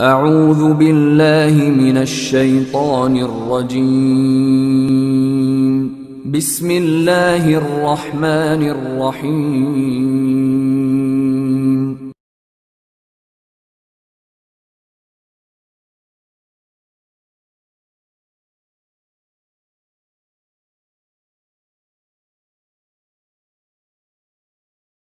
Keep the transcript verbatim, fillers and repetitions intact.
أعوذ بالله من الشيطان الرجيم. بسم الله الرحمن الرحيم.